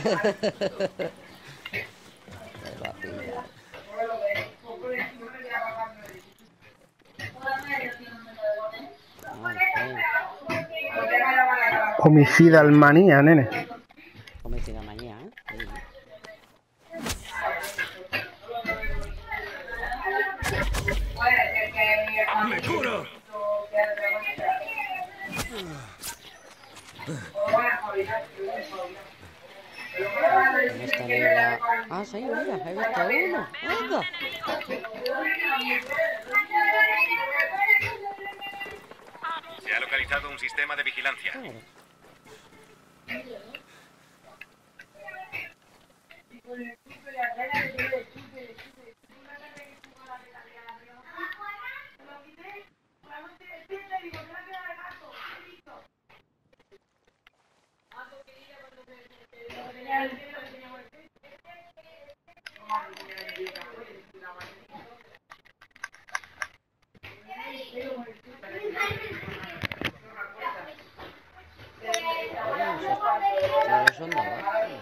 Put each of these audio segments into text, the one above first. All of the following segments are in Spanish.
Me va a pillar. Ay, Homicida al manía, nene. homicida mañana, ¿eh? Sí. ¡Me curo! En esta niebla... Ah, sí, mira, he visto a uno. ¡Anda! Se ha localizado un sistema de vigilancia. Claro. Todos son de abajo.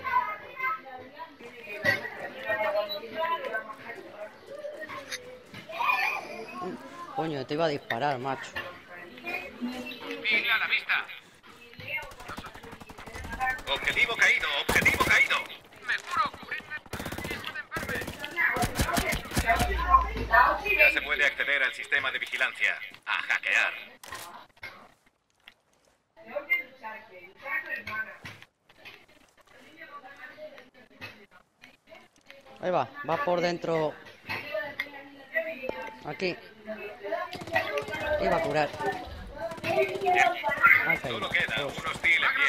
Coño, te iba a disparar, macho. ¡Vigila a la vista! ¡Objetivo caído! ¡Objetivo caído! ¡Me curo! ¡Cubridme! Ya se puede acceder al sistema de vigilancia. A hackear. Ahí va por dentro. Aquí. Iba a curar. Ha caído. Solo queda un hostil en pie.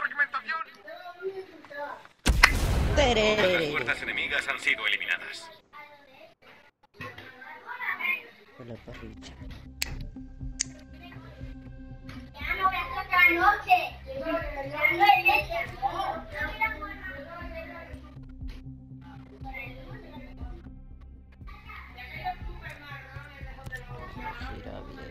Las Tererere. fuerzas enemigas han sido eliminadas. La parrilla. Ya no voy a hacer otra noche. Ya no hay leche. Gira bien.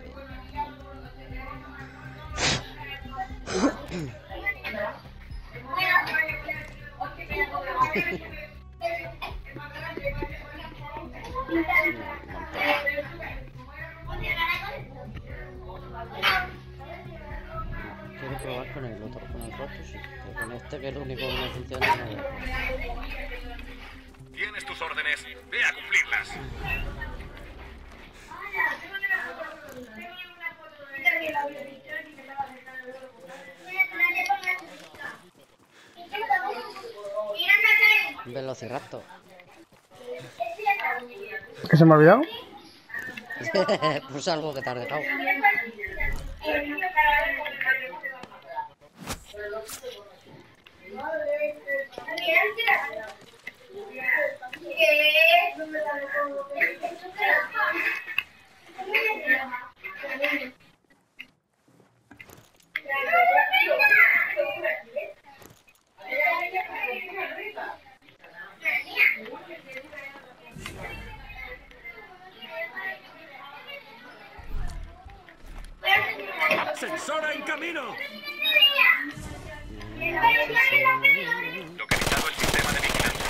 Quiero probar con el otro, con el roto, sí. Pero con este, que es el único que me funciona, no veo. Tienes tus órdenes. Ve a cumplirlas. Un velociraptor. ¿Qué se me ha olvidado? Pues algo que te has dejado. ¡Sensora en camino! Localizado el sistema de vigilancia.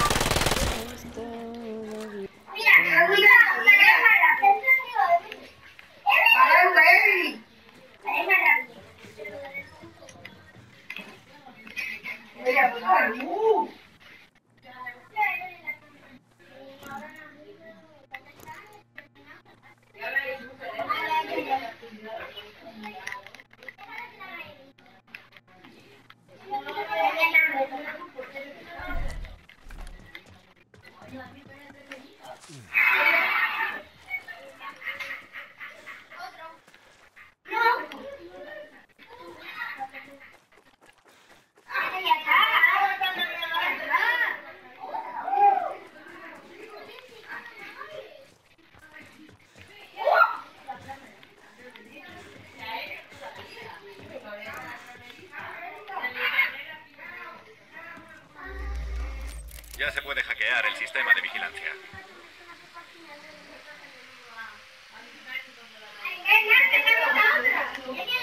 Ya se puede hackear el sistema de vigilancia.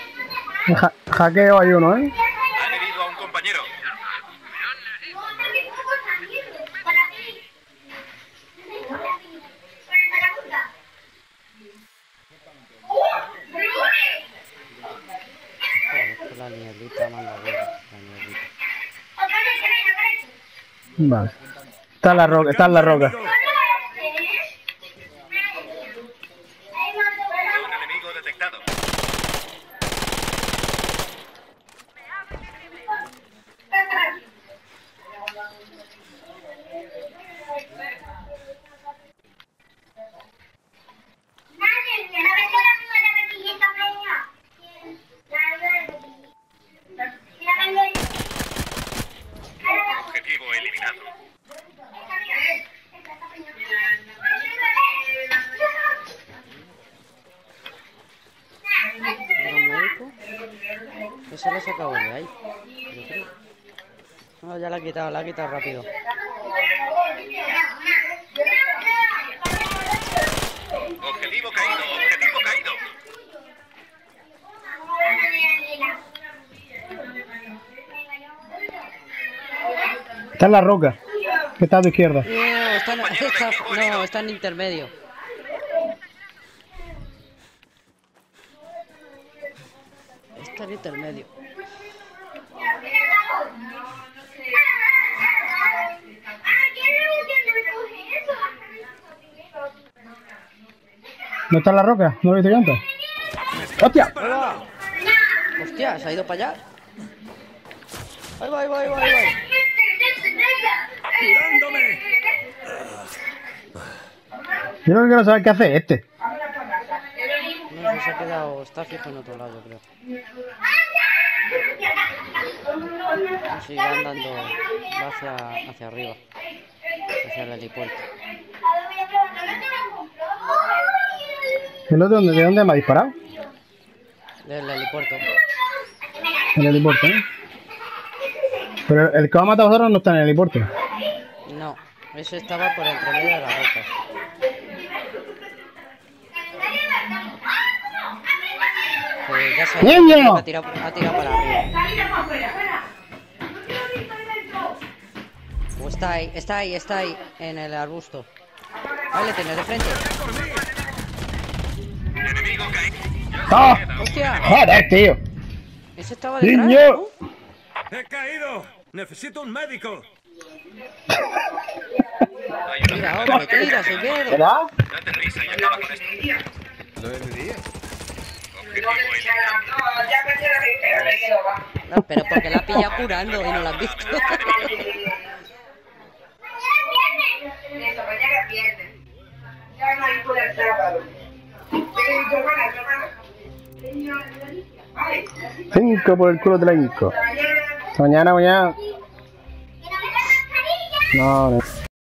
Hackeo hay uno, ¿eh? Han herido a un compañero. Vale. Está en la roca, está en la roca. Un enemigo detectado. Objetivo eliminado. ¿Era un médico? Ese lo ha sacado de ahí, yo creo. No, ya la ha quitado rápido. Objetivo caído, objetivo caído. Está en la roca. Que está a tu izquierda. No, está en intermedio. Está en intermedio. ¿No está en la roca? ¿No lo viste yo antes? ¡Hostia! ¡Ahí va! Hostia, se ha ido para allá. Ahí va, ahí va, ahí va, ahí va. ¡Tirándome! Yo no quiero saber qué hace este. No sé, se ha quedado, está fijo en otro lado, creo. Sigue andando, va hacia arriba, hacia el helipuerto. ¿El otro de dónde me ha disparado? Del helipuerto. El helipuerto, ¿eh? Pero el que va a matar a vosotros no está en el helipuerto. No, ese estaba por entre medio de las rocas. Pues ya se ¡Niño! ha tirado para arriba. O está ahí, en el arbusto. Ahí le tienes de frente. Enemigo caído. ¡Ah! ¡Hostia! ¡Joder, tío! Ese estaba detrás, ¡Niño! ¿no? ¡He caído! ¡Necesito un médico! Tira, hombre, tira, se queda. ¿Verdad? Date prisa y acaba con esto. ¿No es mi día? Objetivo eliminado. No, pero porque la pilla curando y no la has visto. Cinco por el culo te la hinco. Mañana. No, no.